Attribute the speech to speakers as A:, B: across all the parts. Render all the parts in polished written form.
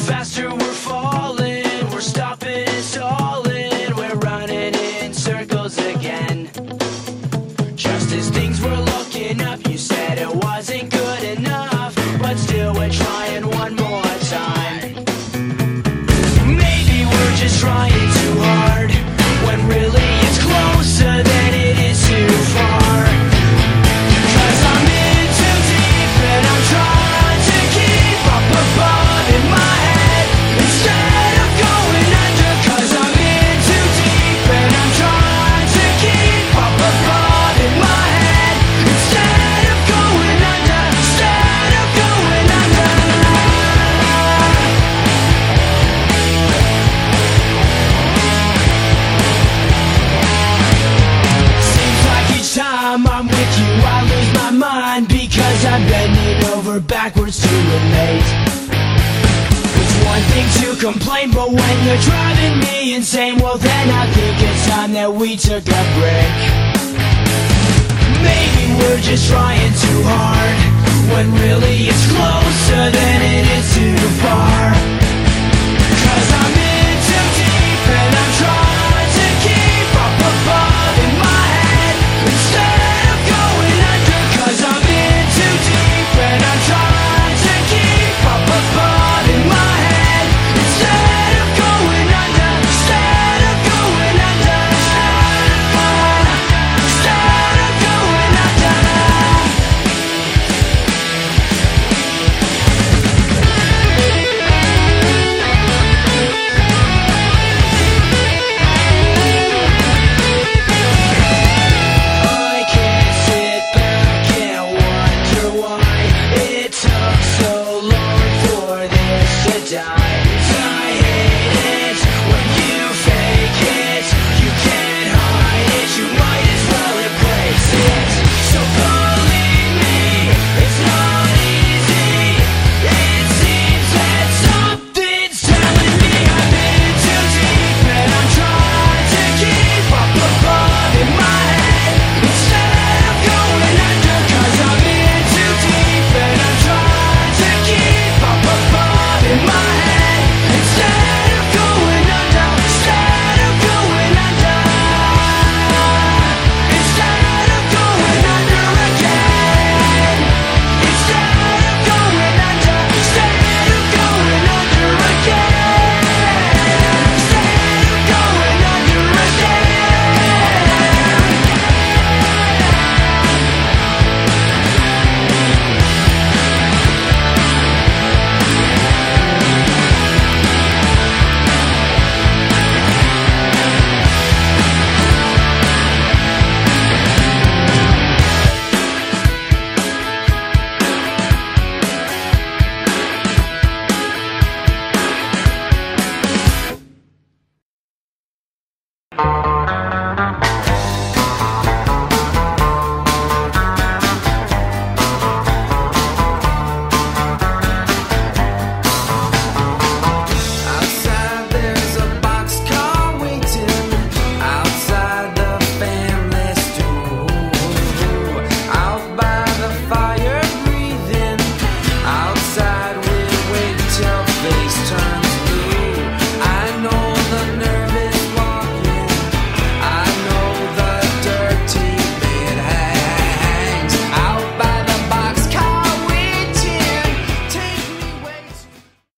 A: faster we're falling, we're stopping and stalling, we're running in circles again. Just as things were looking up, you said it wasn't good enough, but still we're trying one more time. Maybe we're just trying too hard, when really it's closer than it is too far. 'Cause I'm in too deep and I'm trying to keep up above in my head instead of going under. 'Cause I'm in too deep and I'm trying to keep up above in my head instead of going under, instead of going under. Seems like each time I'm with you I lose my mind, because I'm bending over backwards to relate. It's one thing to complain, but when you're driving me insane, well then I think it's time that we took a break. Maybe we're just trying too hard, when really it's closer than it is too far. 'Cause I'm in too deep and I'm trying to keep up above in my head instead of going under. 'Cause I'm in too deep and I'm trying to keep up above in my head instead of going under, instead of going under, instead of going under. I can't sit back and wonder why it took so long for this to die. I hate it when you fake it, you can't hide it, you might as well embrace it. So believe me, it's not easy. It seems that something's telling me I've been too deep and I'm trying to keep up above in my head instead of going under. 'Cause I'm in too deep and I'm trying to keep up above in my head instead of going under, instead of going under, instead of going under again, instead of going under, instead of going under again, instead of going under
B: Outside there's a boxcar waiting, outside the family stew, out by the fire breathing, outside we wait till face turns blue. I know the nervous walking, I know the dirty bed hangs, out by the boxcar waiting, take me way to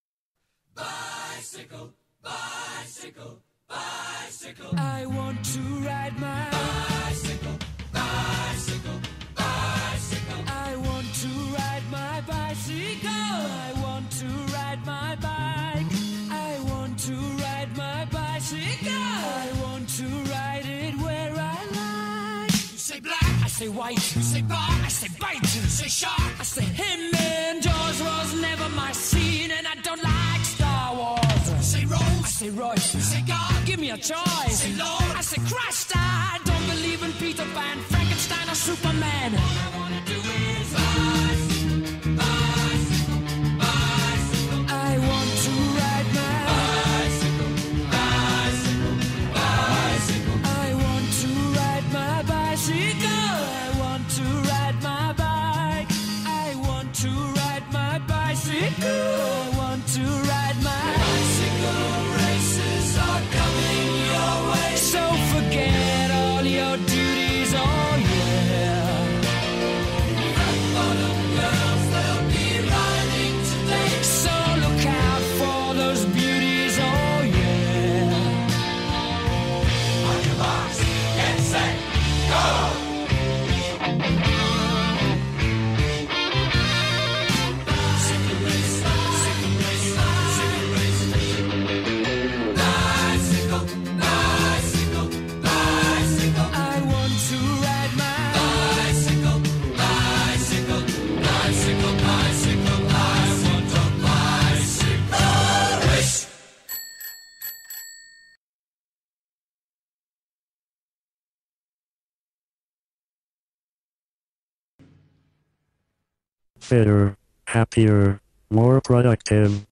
B: bicycle, bicycle, bicycle.
C: I want to ride my
B: Bicycle, bicycle, bicycle.
C: I want to ride my bicycle. I want to ride my bike. I want to ride my bicycle. I want to ride it where I like.
B: You say black,
C: I say white.
B: you say bar,
C: I say bite.
B: you say shark.
C: I say him and Jaws was never my scene, and I don't like Star Wars.
B: You say rose,
C: I say Royce.
B: you say God,
C: Give me a choice.
B: say Lord.
C: I say Christ. I don't believe in Peter Pan, Frankenstein, or Superman.
B: All I wanna do is bicycle, bicycle, bicycle.
C: I want to ride my
B: Bicycle, bicycle, bicycle.
C: I want to ride my bicycle. I want to ride my bike. I want to ride my bicycle. I want to ride my
D: fitter, happier, more productive.